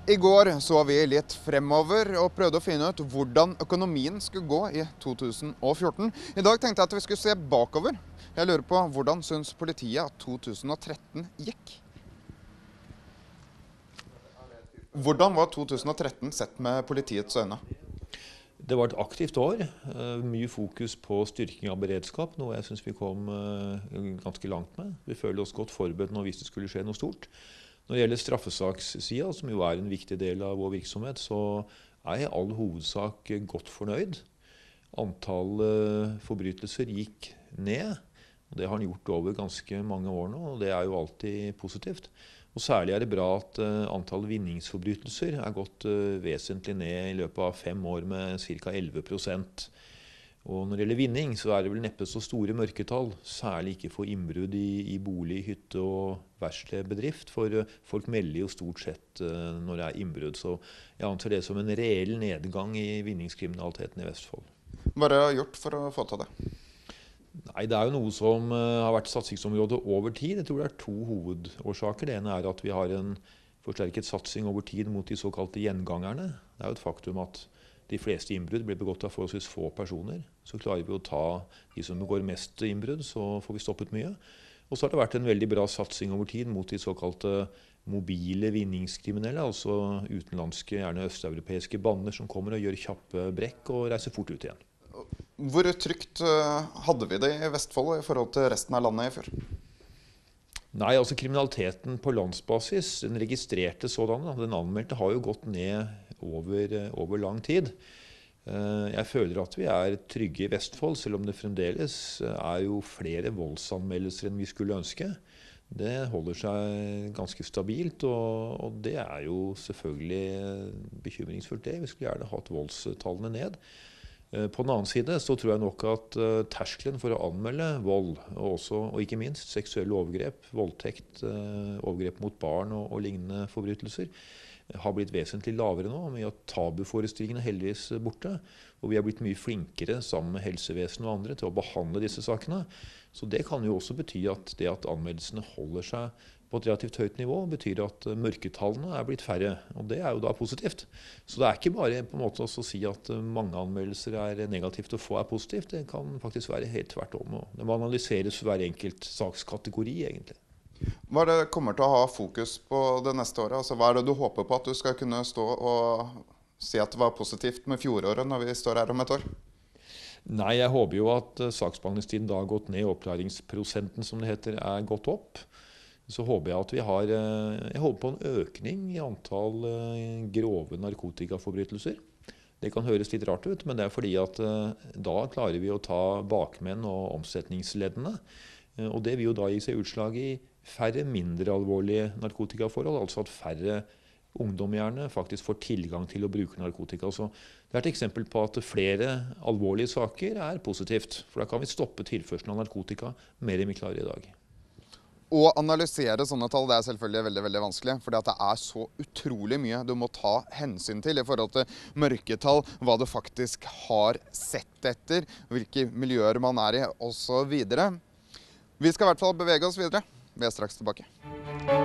I går så vi litt fremover og prøvde å finne ut hvordan økonomien skulle gå i 2014. I dag tenkte jeg at vi skulle se bakover. Jeg lurer på hvordan synes politiet at 2013 gikk? Hvordan var 2013 sett med politiets øyne? Det var et aktivt år. Mye fokus på styrking av beredskap, noe jeg synes vi kom ganske langt med. Vi føler oss godt forberedt nå hvis det skulle skje noe stort. Når det gjelder straffesakssida, som jo er en viktig del av vår virksomhet, så er jeg i all hovedsak godt fornøyd. Antallet forbrytelser gikk ned, og det har den gjort over ganske mange år nå, og det er jo alltid positivt. Og særlig er det bra at antall vinningsforbrytelser er gått vesentlig ned i løpet av 5 år med ca. 11%. Og når det gjelder vinning, så er det vel neppe så store mørketall, særlig ikke for innbrudd i bolig, hytte og verkstedbedrift, for folk melder jo stort sett når det er innbrudd. Så jeg anser det som en reell nedgang i vinningskriminaliteten i Vestfold. Hva har dere gjort for å få til det? Nei, det er jo noe som har vært satsingsområde over tid. Jeg tror det er 2 hovedårsaker. Det ene er at vi har en forsterket satsing over tid mot de såkalte gjengangerne. Det er jo et faktum at de fleste innbrudd blir begått av forholdsvis få personer. Så klarer vi å ta de som begår mest innbrudd, så får vi stoppet mye. Og så har det vært en veldig bra satsing over tid mot de såkalte mobile vinningskriminelle, altså utenlandske, gjerne østeuropeiske bander som kommer og gjør kjappe brekk og reiser fort ut igjen. Hvor trygt hadde vi det i Vestfold i forhold til resten av landet i fjor? Nei, altså kriminaliteten på landsbasis, den registrerte sådan, den anmeldte har jo gått ned over lang tid. Jeg føler at vi er trygge i Vestfold, selv om det fremdeles er jo flere voldsanmeldelser enn vi skulle ønske. Det holder seg ganske stabilt, og det er jo selvfølgelig bekymringsfullt det. Vi skulle gjerne hatt voldstallene ned. På den annen side så tror jeg nok at terskelen for å anmelde vold, og ikke minst seksuelle overgrep, voldtekt, overgrep mot barn og lignende forbrytelser, har blitt vesentlig lavere nå, med at tabuforestillingene heldigvis borte. Og vi har blitt mye flinkere sammen med helsevesen og andre til å behandle disse sakene. Så det kan jo også bety at det at anmeldelsene holder seg på et relativt høyt nivå, betyr at mørketallene er blitt færre, og det er jo da positivt. Så det er ikke bare på en måte å si at mange anmeldelser er negativt og få er positivt, det kan faktisk være helt tvert om. Og det må analyseres for hver enkelt sakskategori egentlig. Hva er det kommer til å ha fokus på det neste året? Altså, hva er det du håper på at du skal kunne stå og si at det var positivt med fjoråret når vi står her om et år? Nei, jeg håper jo at saksbehandlingstiden da har gått ned, oppklaringsprosenten som det heter er gått opp. Så håper jeg at jeg håper på en økning i antall grove narkotikaforbrytelser. Det kan høres litt rart ut, men det er fordi at da klarer vi å ta bakmenn og omsetningsleddene. Og det vil jo da gi seg utslag i færre mindre alvorlige narkotikaforhold, altså at færre ungdom gjerne faktisk får tilgang til å bruke narkotika. Så det er et eksempel på at flere alvorlige saker er positivt, for da kan vi stoppe tilførselen av narkotika mer enn vi klarer i dag. Å analysere sånne tall det er selvfølgelig veldig, veldig vanskelig, fordi at det er så utrolig mye du må ta hensyn til i forhold til mørketall, hva du faktisk har sett etter, hvilke miljøer man er i, og så videre. Vi skal i hvert fall bevege oss videre. Vi er straks tilbake.